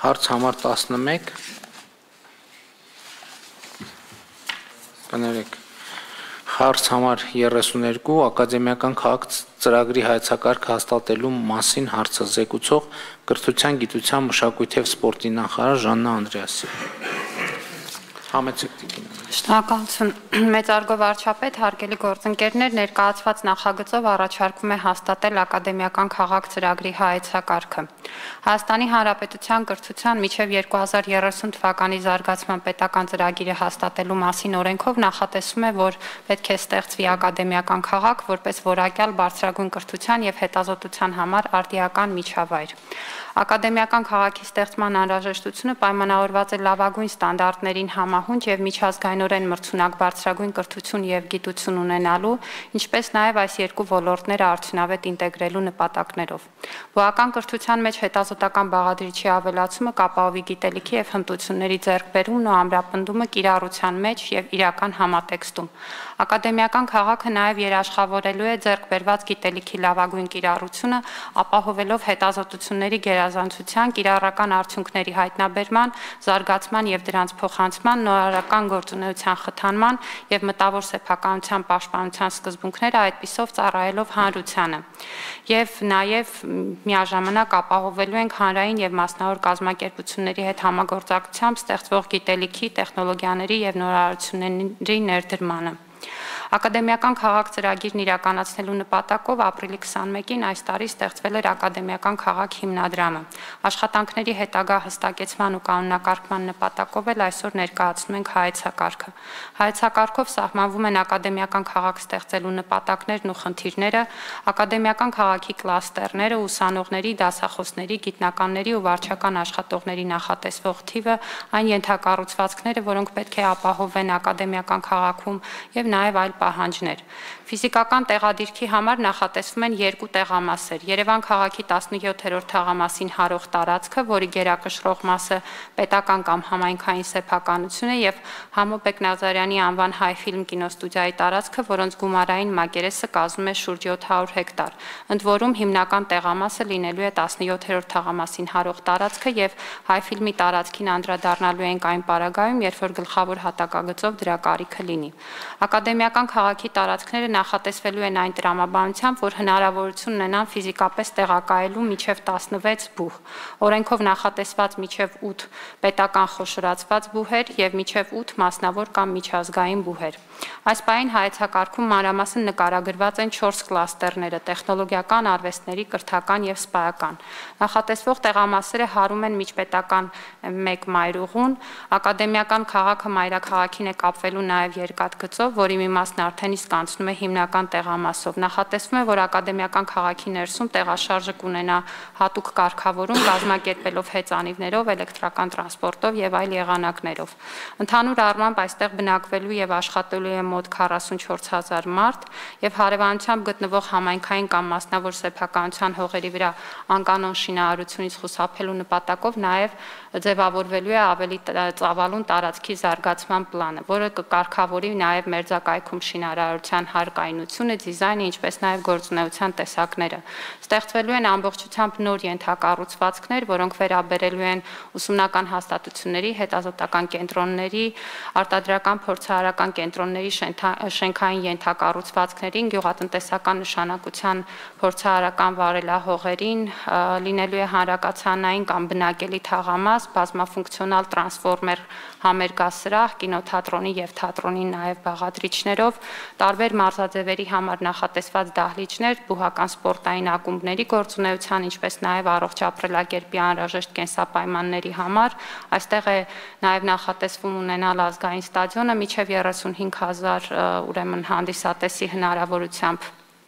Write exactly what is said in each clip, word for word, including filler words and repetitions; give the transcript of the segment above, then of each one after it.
Հարց համար տասնմեկ, կներեք, հարց համար երեսուներկու, ակադեմիական քաղաք ծրագրի հայեցակարգը հաստատելու մասին հարցը զեկուցող կրթության, գիտության, մշակույթի և սպորտի նախարար Ժաննա Անդրեասյան։ Համեցեք տիկին։ Շնորհակալություն մեծարգո վարչապետ, հարգելի գործընկերներ, ներկայացված նախագծով առաջարկվում է հաստատել ակադեմիական քաղաք ծրագրի հայեցակարգը։ Հայաստանի Հանրապետության կրթության մինչև երկու հազար երեսուն թվականի զարգացման պետական ծրագիրը հաստատելու մասին օրենքով նախատեսվում է, որ պետք է ստեղծվի ակադեմիական քաղաք, որպես որակյալ բարձրագույն կրթության և հետազոտության համար արդիական միջավայր։ Ակադեմիական քաղաքի ստեղծման անհրաժեշտությունը պայմանավորված է լավագույն ստանդարտներին համահունչ և միջազգայինորեն մրցունակ բարձրագույն կրթություն և գիտություն ունենալու, ինչպես նաև այս երկու ոլորտները արդյունավետ ինտեգրելու նպատակներով։ Բուհական կրթության մեջ հետազոտական բաղադրիչի ավելացումը կապահովի գիտելիքի և հմտությունների ձեռքբերումն ու ամրապնդումը կիրառության մեջ և իրական համատեքստում։ Ակադեմիական քաղաքը նաև երաշխավորելու է ձեռքբերված գիտելիքի լավագույն կիրառությունը, ապահովելով հետազոտությունների գերազանցության, կիրառական արդյունքների հայտնաբերման, զարգացման և դրանց փոխանցման, նորարարական գործունեության խթանման և մտավոր սեփականության պաշտպանության սկզբունքները, այդպիսով ծառայելով հանրությանը։ Եվ նաև միաժամանակ ապահովելու ենք հանրային և մասնավոր կազմակերպությունների հետ համագործակցությամբ ստեղծվող գիտելիքի, տեխնոլոգիաների և նորարարությունների ներդրմանը։ Ակադեմիական քաղաք ծրագիրն իրականացնելու նպատակով ապրիլի քսանմեկին այս տարի ստեղծվել էր ակադեմիական քաղաք հիմնադրամը։ Աշխատանքների հետագա հստակեցման ու կանոնակարգման նպատակով էլ այսօր ներկայացնում ենք հայեցակարգը։ Հայեցակարգով սահմանվում են ակադեմիական քաղաք ստեղծելու նպատակներն ու խնդիրները, ակադեմիական քաղաքի կլաստերները, ուսանողների, դասախոսների, գիտնականների ու վարչական աշխատողների նախատեսվող թիվը, այն ենթակառուցվածքները, որոնք պետք է ապահովվեն ակադեմիական քաղաքում և նաև այլ պահանջներ։ Ֆիզիկական տեղադիրքի համար նախատեսվում են երկու տեղամասեր՝ Երևան քաղաքի տասնյոթերորդ թաղամասին հարող տարածքը, որի գերակշռող մասը պետական կամ համայնքային սեփականություն է, և Համո Բեկնազարյանի անվան Հայֆիլմ կինոստուդիայի տարածքը, որոնց գումարային մակերեսը կազմում է շուրջ յոթ հարյուր հեկտար, ընդ որում հիմնական տեղամասը լինելու է տասնյոթերորդ թաղամասին հարող տարածքը և Հայֆիլմի տարածքին անդրադառնալու ենք այն պարագայում, երբ որ գլխավոր հատակագծով դրա կարիքը լինի։ Ակադեմիական քաղաքի տարածքները նախատեսվելու են այն տրամաբանությամբ, որ հնարավորություն ունենան ֆիզիկապես տեղակայելու մինչև տասնվեց բուհ, օրենքով նախատեսված մինչև ութ պետական խոշորացված բուհեր և մինչև ութ մասնավոր կամ միջազգային բուհեր։ Այս պահին հայեցակարգում մանրամասն նկարագրված են չորս կլաստերները՝ տեխնոլոգիական, արվեստների, կրթական և սպայական։ Նախատեսվող տեղամասերը հարում են միջպետական մեկ մայրուղուն։ Ակադեմիական քաղաքը մայրաքաղաքին է կապվելու նաև երկաթգծով, որի մի մասն արդեն իսկ անցնում է հիմնական տեղամասով։ Նախատեսվում է, որ ակադեմիական քաղաքի ներսում տեղաշարժը կունենա հատուկ կարգավորում, կազմակերպելով հեծանիվներով, էլեկտրական տրանսպորտով և այլ եղանակներով։ Ընդհանուր առմամբ այստեղ բնակվելու և աշխատելու է մոտ քառասունչորս հազար մարդ և հարևանությամբ գտնվող համայնքային կամ մասնավոր սեփականության հողերի վրա անկանոն շինարարությունից խուսափելու նպատակով նաև ձևավորվելու է ավելի ծավալուն տարածքի զարգացման պլանը, որը կկարգավորի նաև մերձակայքում շինարարության հարկայնությունը, դիզայնը, ինչպես նաև գործունեության տեսակները։ Ստեղծվելու են ամբողջությամբ նոր ենթակառուցվածքներ, որոնք վերաբերելու են ուսումնական հաստատությունների, հետազոտական կենտրոնների, արտադրական փորձարարական կենտրոնների շենքային ենթակառուցվածքներին, գյուղատնտեսական նշանակության փորձարարական վարելահողերին, լինելու է հանրակացարանային կամ բնակելի թաղամաս, բազմաֆունկցիոնալ տրանսֆորմեր համերգասրահ, կինոթատրոնի և թատրոնի նաև բաղադրիչներով, տարբեր մարզաձևերի համար նախատեսված դահլիճներ, բուհական սպորտային ակումբների գործունեության, ինչպես նաև առողջ ապրելակերպի անհրաժեշտ կենսապայմանների համար։ Այստեղ է նաև նախատեսվում ունենալ ազգային ստադիոնը մինչև երեսունհինգ հազար ուրեմն հանդիսատեսի հնարավորությամբ,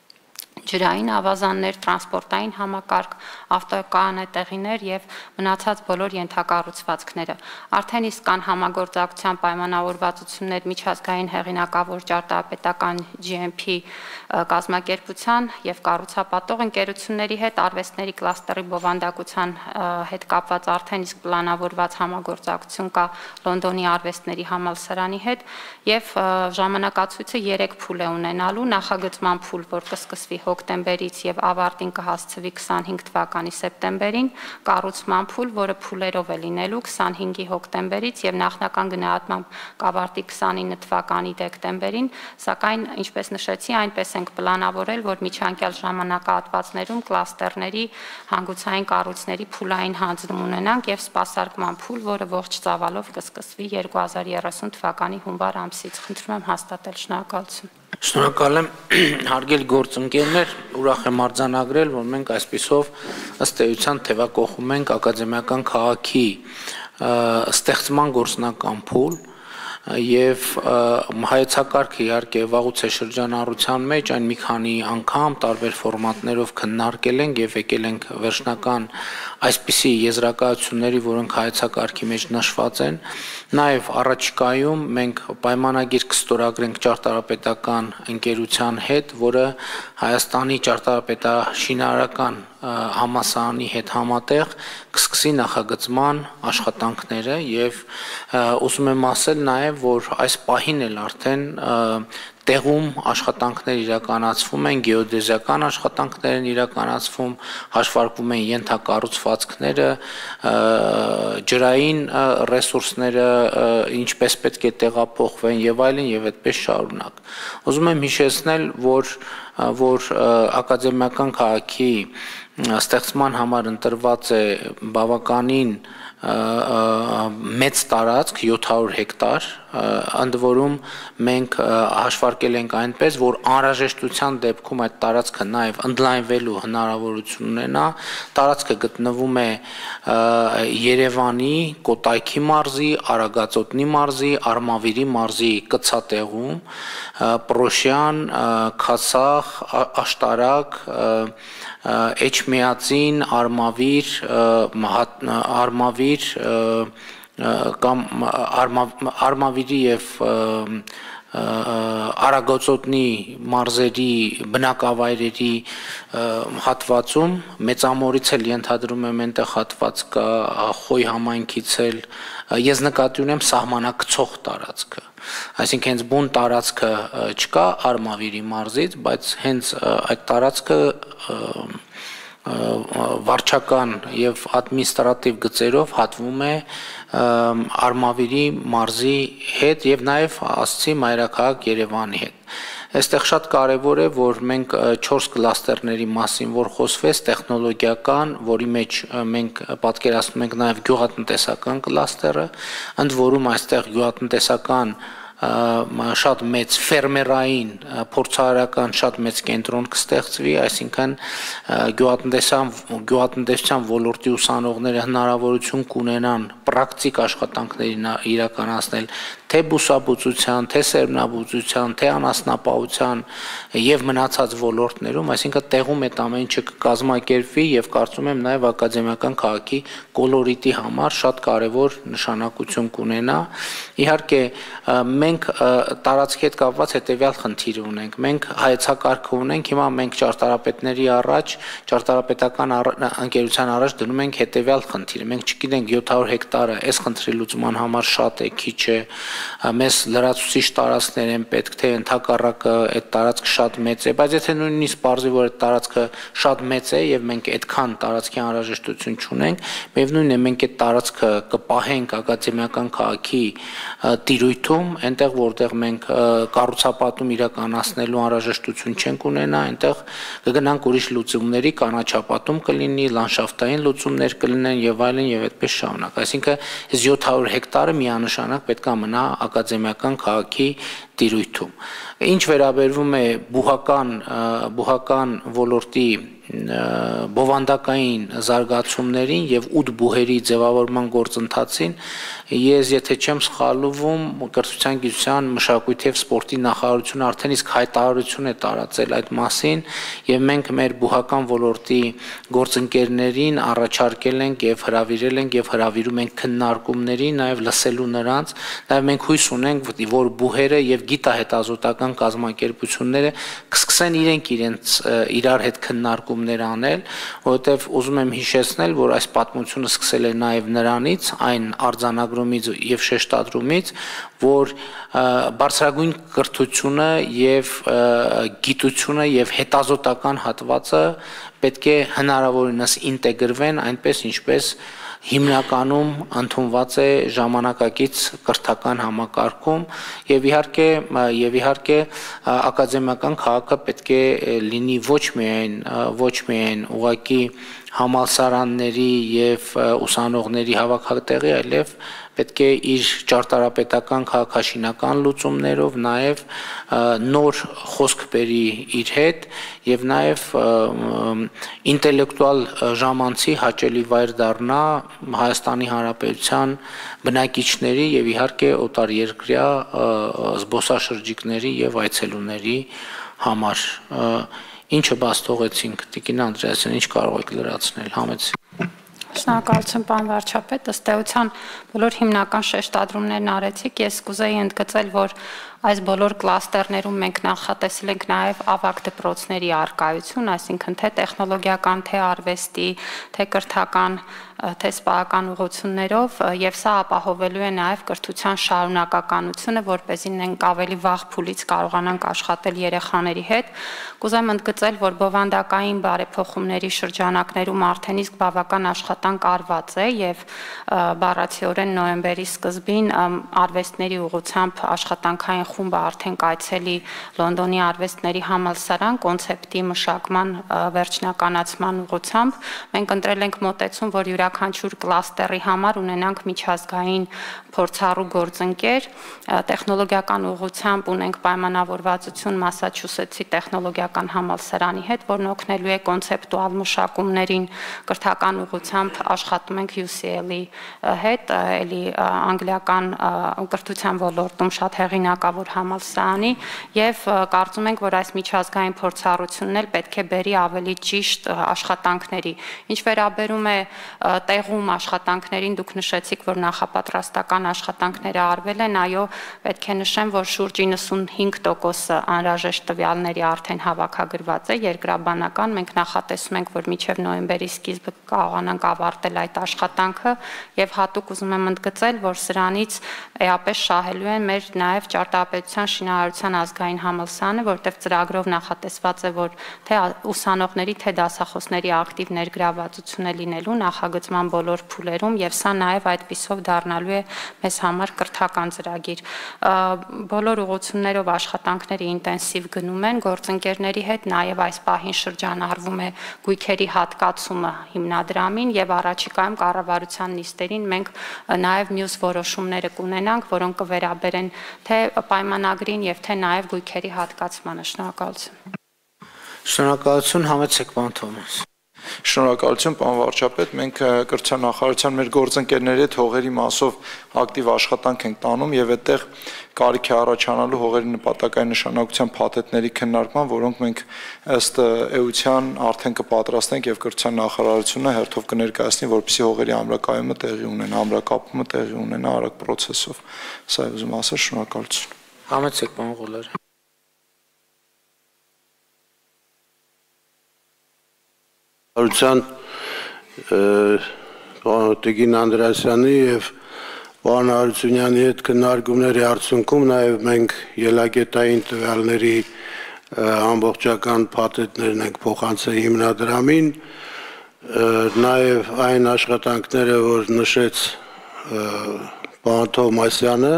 ջրային ավազաններ, տրանսպորտային համակարգ, ավտոկանետեղիներ և մնացած բոլոր ենթակառուցվածքները։ Արդեն իսկ կան համագործակցության պայմանավորվածություններ միջազգային հեղինակավոր ճարտարապետական ջի էմ փի կազմակերպության և կառուցապատող ընկերությունների հետ, արվեստների կլաստերի բովանդակության հետ կապված արդեն իսկ պլանավորված համագործակցություն կա Լոնդոնի արվեստների համալսարանի հետ, և ժամանակացույցը երեք փուլ է ունենալու՝ նախագծման փուլ, որ կսկսվի հոկտեմբերից եւ ավարտին կհասցվի քսանհինգ թվականի սեպտեմբերին, կառուցման փուլ, որը փուլերով է լինելու քսանհինգի հոկտեմբերից եւ նախնական գնահատմամբ կավարտի քսանինը թվականի դեկտեմբերին, սակայն ինչպես նշեցի, այնպես ենք պլանավորել, որ միջանկյալ ժամանակահատվածներում կլաստերների հանգուցային կառույցների փուլային հանձնում ունենանք եւ սպասարկման փուլ, որը ողջ ծավալով կսկսվի երկու հազար երեսուն թվականի հունվար ամսից։ Խնդրում եմ հաստատել, շնորհակալություն։ Շնորհակալ եմ, հարգելի գործընկերներ, ուրախ եմ արձանագրել, որ մենք այսպիսով ըստ էության թևակողում ենք ակադեմիական քաղաքի ստեղծման գործնական փուլ եւ հայեցակարգը իհարկե վաղուց է շրջանառության մեջ, այն մի քանի անգամ տարբեր ֆորմատներով քննարկել ենք եւ եկել ենք վերջնական այսպիսի եզրակացությունների, որոնք հայեցակարգի մեջ նշված են, նաեւ առաջիկայում մենք պայմանագիր կստորագրենք ճարտարապետական ընկերության հետ, որը Հայաստանի ճարտարապետաշինարարական համալսարանի հետ համատեղ կսկսի նախագծման աշխատանքները եւ ուզում եմ ասել նաեւ, որ այս պահին էլ արդեն տեղում աշխատանքներ իրականացվում են, գեոդեզիական աշխատանքներ են իրականացվում, հաշվարկվում են ենթակառուցվածքները, ջրային ռեսուրսները, ինչպես պետք է տեղափոխվեն եւ այլն եւ այդպես շարունակ։ Ուզում եմ հիշեցնել, որ որ ակադեմիական քաղաքի ստեղծման համար ընտրված է բավականին մեծ տարածք յոթ հարյուր հեկտար, ընդ որում մենք հաշվարկել ենք այնպես, որ անհրաժեշտության դեպքում այդ տարածքը նաև ընդլայնվելու հնարավորություն ունենա։ Տարածքը գտնվում է Երևանի, Կոտայքի մարզի, Արագածոտնի մարզի, Արմավիրի մարզի կցատեղում, Պրոշյան, Քասախ, Աշտարակ, Էջմիածին, Արմավիր, Արմավիր կամ Արմավիրի եւ Արագածոտնի մարզերի բնակավայրերի հատվածում մեծամորից էլ ենթադրում եմ այնտեղ հատված կա, Խոյ համայնքից էլ ես նկատի ունեմ սահմանակցող տարածքը, այսինքն հենց բուն տարածքը չկա Արմավիրի մարզից, բայց հենց այդ տարածքը վարչական եւ ադմինիստրատիվ գծերով հատվում է Արմավիրի մարզի հետ եւ նաեւ ասցի մայրաքաղաք Երևանի հետ։ Այստեղ շատ կարևոր է, որ մենք չորս կլաստերների մասին որ խոսվեց, տեխնոլոգիական, որի մեջ մենք պատկերացնում ենք նաեւ գյուղատնտեսական կլաստերը, ընդ որում այստեղ գյուղատնտեսական շատ մեծ ֆերմերային փորձարարական շատ մեծ կենտրոն կստեղծվի, այսինքն գյուղատնտեսական գյուղատնտեսության ոլորտի ուսանողները հնարավորություն կունենան պրակտիկ աշխատանքներ իրականացնել թե բուսաբուծության, թե սերմնաբուծության, թե անասնապահության եւ մնացած ոլորտներում, այսինքն տեղում այդ ամեն ինչը կկազմակերպվի եւ կարծում եմ նաեւ ակադեմիական քաղաքի կոլորիտի համար շատ կարեւոր նշանակություն կունենա։ Իհարկե մենք տարածքի հետ կապված հետեւյալ խնդիր ունենք։ Մենք հայեցակարգ ունենք, հիմա մենք ճարտարապետների առաջ, ճարտարապետական ընկերության առաջ դնում ենք հետեւյալ խնդիրը։ Մենք չգիտենք յոթ հարյուր հեկտարը այս խնդրի լուծման համար շատ է, քիչ է, մեզ լրացուցիչ տարածքներ են պետք, թե ընդհակառակը այդ տարածքը շատ մեծ է, բայց եթե նույնիսկ պարզվի, որ այդ տարածքը շատ մեծ է եւ մենք այդքան տարածքի անհրաժեշտություն չունենք, միևնույնն է մենք այդ տարածքը կպահենք ակադեմիական քաղաքի տիրույթում, այնտեղ որտեղ մենք կառուցապատում իրականացնելու անհրաժեշտություն չենք ունենա, այնտեղ կգնանք ուրիշ լուծումների, կանաչապատում կլինի, լանդշաֆտային լուծումներ կլինեն եւ այլն եւ այդպես շարունակ։ Այսինքն այս յոթ հարյուր հեկտարը միանշանակ պետք է մնա ակադեմիական քաղաքի տիրույթում։ Ինչ վերաբերվում է բուհական բուհական ոլորտի բովանդակային զարգացումներին եւ ութ բուհերի ձևավորման գործընթացին, ես եթե չեմ սխալվում, կրթության, գիտության, մշակույթի եւ սպորտի նախարարությունը արդեն իսկ հայտարարություն է տարածել այդ մասին եւ մենք մեր բուհական ոլորտի գործընկերներին առաջարկել ենք եւ հրավիրել ենք եւ հրավիրում ենք քննարկումների, նաեւ լսելու նրանց, նաեւ մենք հույս ունենք, որ բուհերը եւ գիտահետազոտական կազմակերպությունները կսկսեն իրենք իրենց իրար հետ քննարկումներ անել, որովհետև ուզում եմ հիշեցնել, որ այս պատմությունը սկսել է նաև նրանից, այն արձանագրումից եւ շեշտադրումից, որ բարձրագույն կրթությունը եւ գիտությունը եւ հետազոտական հատվածը պետք է հնարավորինս ինտեգրվեն այնպես ինչպես հիմնականում ընդունված է ժամանակակից կրթական համակարգում եւ իհարկե եւ իհարկե ակադեմիական քաղաքը պետք է լինի ոչ միայն ոչ միայն ուղղակի համալսարանների եւ ուսանողների հավաքատեղի, այլև պետք է իր ճարտարապետական քաղաքաշինական լուծումներով նաեւ նոր խոսք բերի իր հետ եւ նաեւ ինտելեկտուալ ժամանցի հաճելի վայր դառնա Հայաստանի Հանրապետության բնակիչների եւ իհարկե օտարերկրյա զբոսաշրջիկների եւ այցելուների համար ինչը բաց թողեցինք Տիկին Անդրեասյան, ինչ կարող եք լրացնել համեցի Շնորհակալություն պարոն վարչապետ, ըստ էության բոլոր հիմնական շեշտադրումներն արեցիք, ես կուզեի ընդգծել, որ այս բոլոր կլաստերներում մենք նախատեսել ենք նաև ավագ դպրոցների առկայություն, այսինքն թե տեխնոլոգիական, թե արվեստի, թե կրթական, թե սպայական ուղղություններով եւ սա ապահովելու է նաև կրթության շարունակականությունը, որպեսզի մենք ավելի վաղ փուլից կարողանանք աշխատել երեխաների հետ։ Կուզեմ ընդգծել, որ բովանդակային բարեփոխումների շրջանակներում արդեն իսկ բավական աշխատանք արված է եւ բառացիորեն նոյեմբերի սկզբին արվեստների ուղղությամբ աշխատանքային խումբը արդեն կայցելի Լոնդոնի արվեստների համալսարան կոնցեպտի մշակման վերջնականացման ուղղությամբ մենք ընտրել ենք մոտեցում, որ յուրաքանչյուր կլաստերի համար ունենանք միջազգային փորձառու գործընկեր, տեխնոլոգիական ուղղությամբ ունենք պայմանավորվածություն Մասաչուսեթսի տեխնոլոգիական համալսարանի հետ, որն օգնելու է կոնցեպտուալ մշակումներին, կրթական ուղղությամբ աշխատում ենք յու սի ել-ի հետ, էլի անգլիական կրթության ոլորտում շատ հեղինակավոր համալսարանի եւ կարծում ենք, որ այս միջազգային փորձառությունն էլ պետք է բերի ավելի ճիշտ աշխատանքների։ Ինչ վերաբերում է տեղում աշխատանքներին, դուք նշեցիք, որ նախապատրաստական աշխատանքները արվել են, այո, պետք է նշեմ, որ շուրջ իննսունհինգ տոկոսը անհրաժեշտ տվյալների արդեն հավաքագրված է երկրաբանական, մենք նախատեսում ենք, որ մինչև նոյեմբերի սկիզբը կարողանանք ավարտել այդ աշխատանքը եւ հատուկ ուզում եմ ընդգծել, որ սրանից էապես շահելու են մեր նաեւ ճարտարապետության շինարարության ազգային համալսարանը, որտեղ ծրագրով նախատեսված է, որ թե ուսանողների, թե դասախոսների ակտիվ ներգրավվածություն է լինելու նախագծման բոլոր փուլերում եւ սա նաեւ այդպիսով դառնալու է մեզ համար կրթական ծրագիր։ Բոլոր ուղղություններով աշխատանքները ինտենսիվ գնում են գործընկերների հետ, նաեւ այս պահին շրջանառվում է գույքերի հատկացումը հիմնադրամին եւ առաջիկայում կառավարության նիստերին մենք նաեւ մյուս որոշումները կունենանք, որոնք կվերաբերեն թե պայմանագրին եւ թե նաեւ գույքերի հատկացմանը։ Շնորհակալություն։ Շնորհակալություն, համեցեք պարոն Թոմաս։ Շնորհակալություն պարոն վարչապետ, մենք կրթության նախարարության մեր գործընկերների հետ հողերի մասով ակտիվ աշխատանք ենք տանում եւ այդտեղ կարիք է առաջանալու հողերի նպատակային նշանակության փաթեթների քննարկման, որոնք մենք ըստ էության արդեն կպատրաստենք եւ կրթության նախարարությունը հերթով կներկայացնի, որպեսզի հողերի ամրակայումը տեղի ունենա, ամրակապումը տեղի ունենա արագ process-ով։ Սա է ուզում ասել, շնորհակալություն։ Համեցեք պարոն Ղուլարյան։ Հարության պարոն Տիկին Անդրեասյանի եւ պարոն Հարությունյանի հետ քննարկումների արդյունքում նաեւ մենք ելակետային տվյալների ամբողջական փաթեթներն ենք փոխանցել հիմնադրամին, նաեւ այն աշխատանքները, որ նշեց պարոն Թովմասյանը,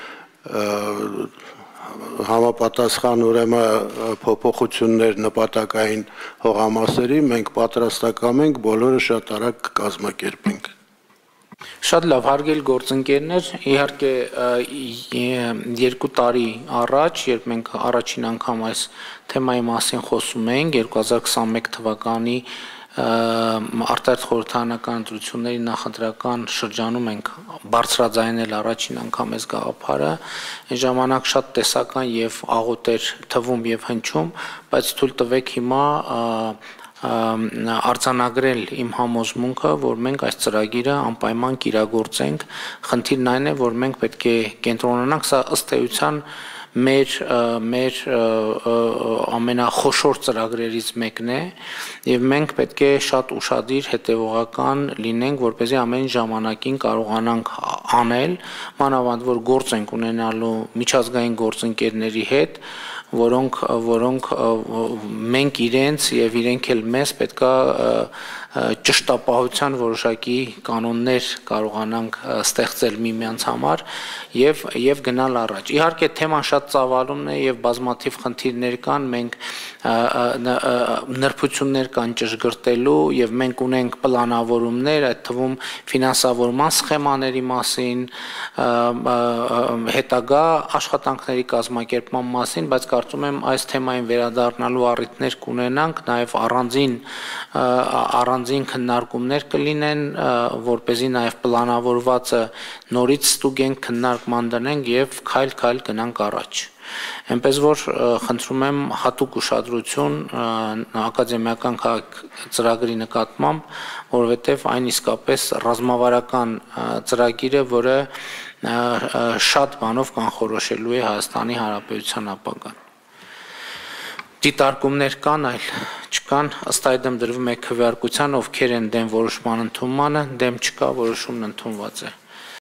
համապատասխան ուրեմն փոփոխություններ նպատակային հողամասերի մենք պատրաստակամ ենք, բոլորը շատ արագ կկազմակերպենք։ Շատ լավ, հարգելի գործընկերներ, իհարկե երկու տարի առաջ, երբ մենք առաջին անգամ այս թեմայի մասին խոսում էինք, երկու հազար քսաներկու թվականի արտարտ խորհրդարանական ընտրությունների նախընտրական շրջանում ենք բարձրաձայնել առաջին անգամ այս գաղափարը, այն ժամանակ շատ տեսական եւ աղոտ էր թվում եւ հնչում, բայց թույլ տվեք հիմա արձանագրել իմ համոզմունքը, որ մենք այս ծրագիրը անպայման կիրագործենք, խնդիրն այն է, որ մենք պետք է կենտրոնանանք, սա ըստ էության մեր մեր ամենախոշոր ծրագրերից մեկն է եւ մենք պետք է շատ ուշադիր հետեւողական լինենք, որպեսզի ամեն ժամանակին կարողանանք անել, մանավանդ որ գործ ենք ունենալու միջազգային գործընկերների հետ, որոնք որոնք մենք իրենց եւ իրենք էլ մեզ պետքա ճշտապահության որոշակի կանոններ կարողանանք ստեղծել միմյանց համար եւ եւ գնալ առաջ։ Իհարկե թեման շատ ծավալումն է եւ բազմաթիվ խնդիրներ կան, մենք նրբություններ կան ճշգրտելու եւ մենք ունենք պլանավորումներ, այդ թվում ֆինանսավորման սխեմաների մասին, հետագա աշխատանքների կազմակերպման մասին, բայց կարծում եմ այս թեմային վերադառնալու առիթներ կունենանք, նաեւ առանձին առանձին քննարկումներ կլինեն, որպեսզի նաև պլանավորվածը նորից ստուգենք, քննարկման դնենք եւ քայլ-քայլ գնանք առաջ։ Այնպես որ խնդրում եմ հատուկ ուշադրություն ակադեմիական քաղաք ծրագրի նկատմամբ, որովհետեւ այն իսկապես ռազմավարական ծրագիր է, որը շատ բանով կանխորոշելու է Հայաստանի Հանրապետության ապագան։ Դիտարկումներ կան, այլ չկան, ըստ այդմ դրվում է քվեարկության, ովքեր են դեմ որոշման ընդունմանը, դեմ չկա, որոշումն ընդունված է։